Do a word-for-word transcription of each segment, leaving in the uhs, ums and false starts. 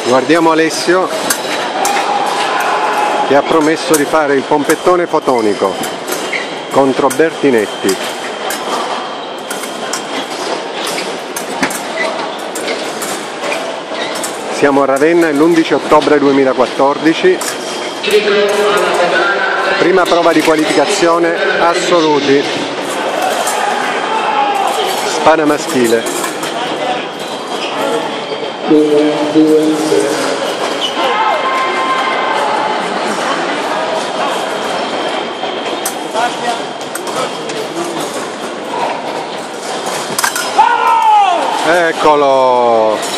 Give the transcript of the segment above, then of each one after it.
Guardiamo Alessio che ha promesso di fare il pompettone fotonico contro Bertinetti. Siamo a Ravenna, è l'undici ottobre duemilaquattordici, prima prova di qualificazione assoluti, spada maschile. Eccolo!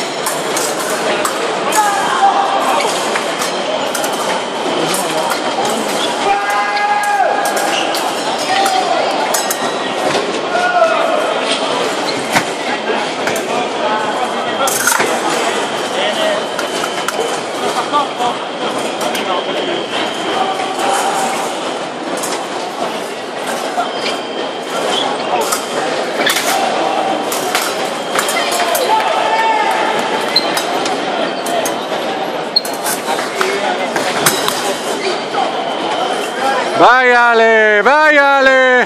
Vai Ale, vai Ale!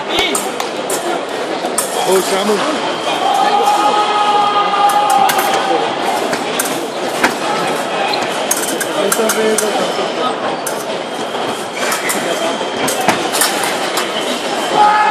Oh, siamo... Ah!